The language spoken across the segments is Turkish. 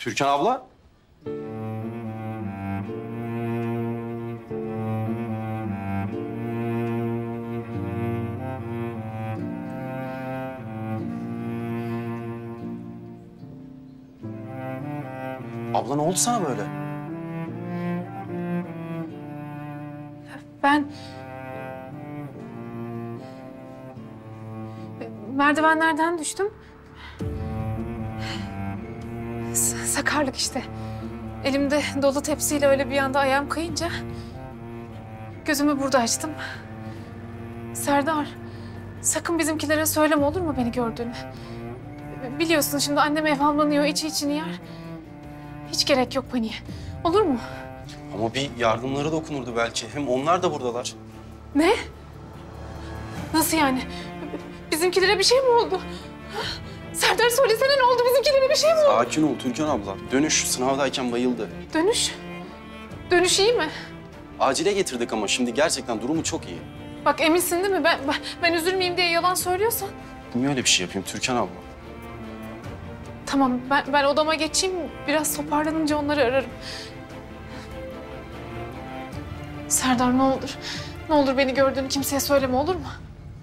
Türkan abla. Abla ne oldu sana böyle? Ben... merdivenlerden düştüm. Sakarlık işte. Elimde dolu tepsiyle öyle bir anda ayağım kayınca... gözümü burada açtım. Serdar, sakın bizimkilere söyleme, olur mu beni gördüğünü? Biliyorsun şimdi annem evhamlanıyor, içi içini yer. Hiç gerek yok paniğe. Olur mu? Ama bir yardımları dokunurdu belki. Hem onlar da buradalar. Ne? Nasıl yani? Bizimkilere bir şey mi oldu? Serdar söylesene, ne oldu? Bizimkilere bir şey mi oldu? Sakin ol Türkan abla. Dönüş sınavdayken bayıldı. Dönüş? Dönüş iyi mi? Acile getirdik ama şimdi gerçekten durumu çok iyi. Bak eminsin değil mi? Ben üzülmeyeyim diye yalan söylüyorsan. Niye öyle bir şey yapayım Türkan abla? Tamam, ben odama geçeyim. Biraz toparlanınca onları ararım. Serdar ne olur. Ne olur beni gördüğünü kimseye söyleme, olur mu?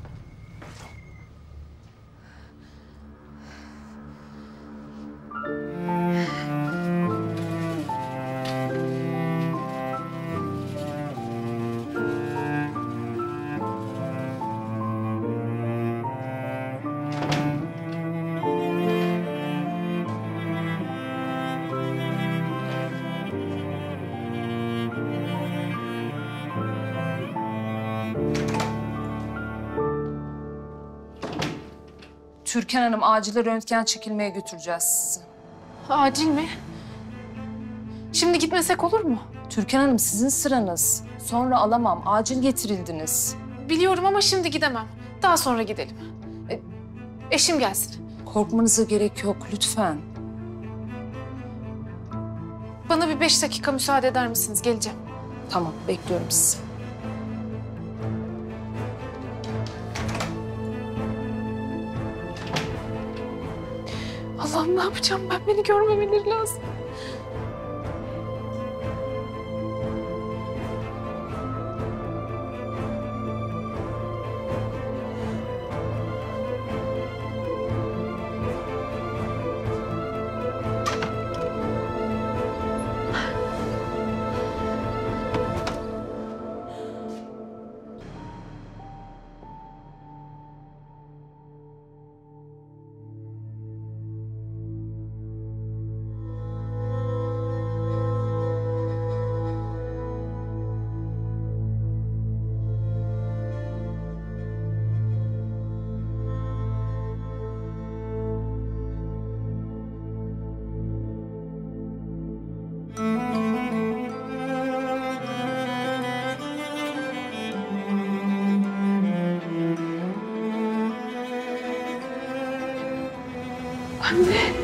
Türkan Hanım, acile röntgen çekilmeye götüreceğiz sizi. Acil mi? Şimdi gitmesek olur mu? Türkan Hanım, sizin sıranız. Sonra alamam, acil getirildiniz. Biliyorum ama şimdi gidemem. Daha sonra gidelim. Eşim gelsin. Korkmanıza gerek yok, lütfen. Bana bir 5 dakika müsaade eder misiniz? Geleceğim. Tamam, bekliyorum sizi. Allah'ım ne yapacağım ben? Beni görmemeleri lazım. Anne.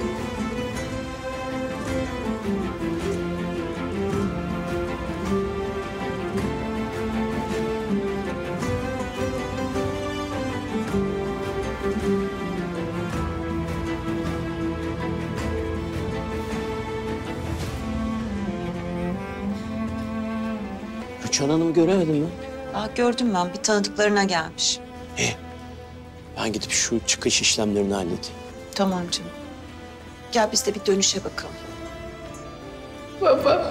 Rüçhan Hanım göremedin mi? Gördüm ben. Bir tanıdıklarına gelmiş. İyi. Ben gidip şu çıkış işlemlerini halledeyim. Tamam canım. Gel biz de bir dönüşe bakalım. Baba.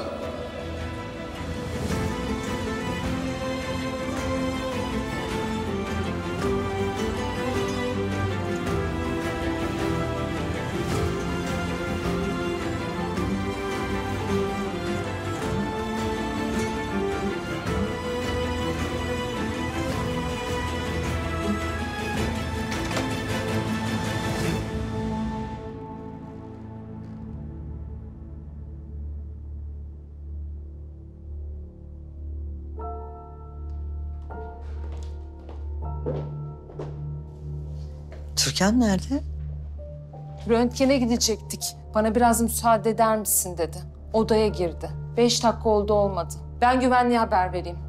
Türkan nerede? Röntgene gidecektik. Bana biraz müsaade eder misin dedi. Odaya girdi. 5 dakika oldu, olmadı. Ben güvenliğe haber vereyim.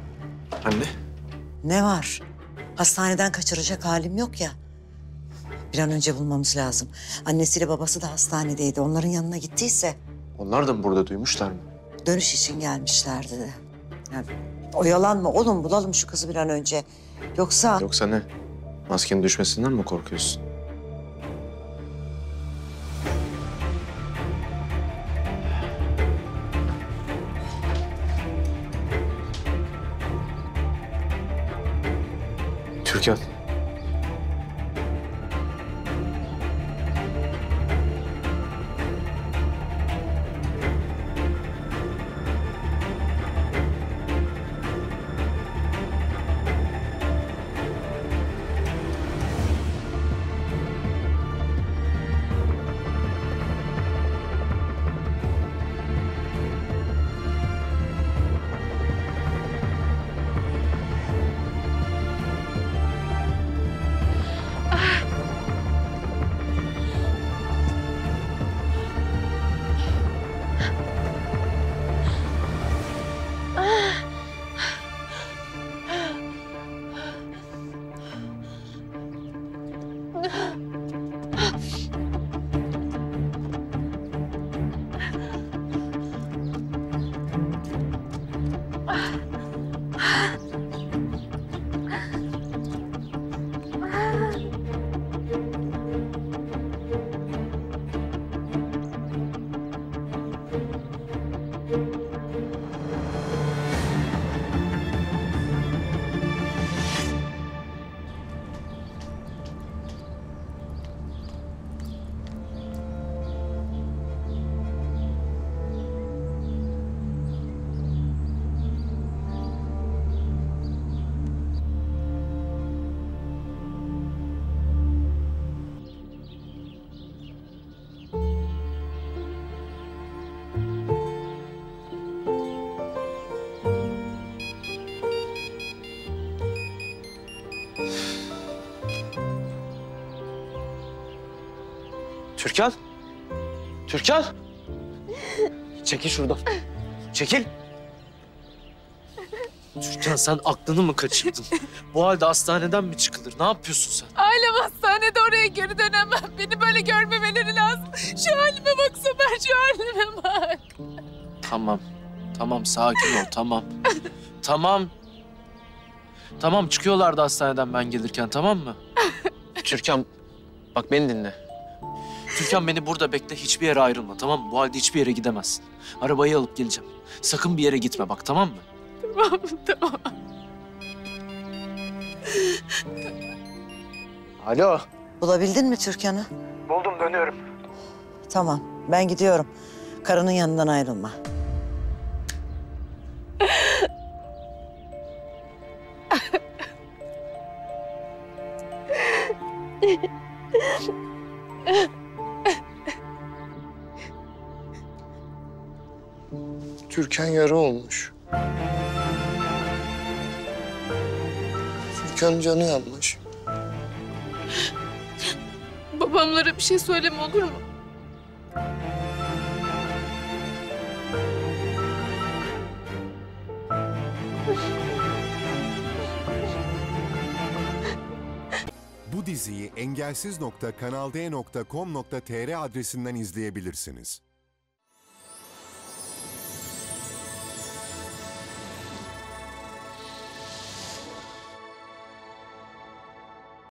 Anne. Ne var? Hastaneden kaçıracak halim yok ya. Bir an önce bulmamız lazım. Annesiyle babası da hastanedeydi. Onların yanına gittiyse Onlar da mı burada duymuşlar mı? dönüş için gelmişlerdi de. Yani, oyalanma oğlum, bulalım şu kızı bir an önce. Yoksa... Yoksa ne? Maskenin düşmesinden mi korkuyorsun? Türkan. Türkan! Türkan! Çekil şuradan. Çekil. Türkan sen aklını mı kaçırdın? Bu halde hastaneden mi çıkılır? Ne yapıyorsun sen? Ailem hastanede, oraya geri dönemem. Beni böyle görmemeleri lazım. Şu halime bak Somer, şu halime bak. Tamam. Tamam sakin ol tamam. Tamam. Tamam çıkıyorlardı hastaneden ben gelirken tamam mı? Türkan bak beni dinle. Türkan beni burada bekle, hiçbir yere ayrılma tamam mı? Bu halde hiçbir yere gidemezsin. Arabayı alıp geleceğim. Sakın bir yere gitme bak tamam mı? Tamam, tamam. Alo. Bulabildin mi Türkan'ı? Buldum dönüyorum. Tamam, ben gidiyorum. Karının yanından ayrılma. Türkan yarı olmuş. Türkan canı yanmış. Babamlara bir şey söyleme, olur mu? Bu diziyi engelsiz.kanalde.com.tr adresinden izleyebilirsiniz.